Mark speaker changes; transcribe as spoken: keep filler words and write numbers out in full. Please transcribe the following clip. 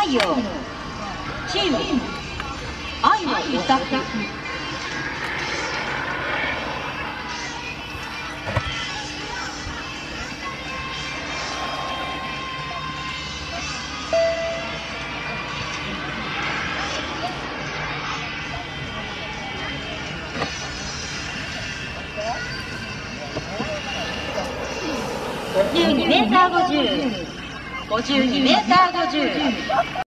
Speaker 1: 太陽チーム愛の歌。ごじゅうにメーターごじゅう、ごじゅうにメーターごじゅう。